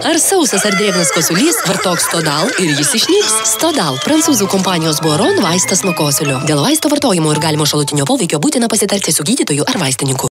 Ar sausas ar drėgnas kosulys, vartok Stodal ir jis išnyks. Stodal – prancūzų kompanijos Boiron vaistas nuo kosulio. Dėl vaisto vartojimo ir galimo šalutinio poveikio būtina pasitarti su gydytoju ar vaistininku.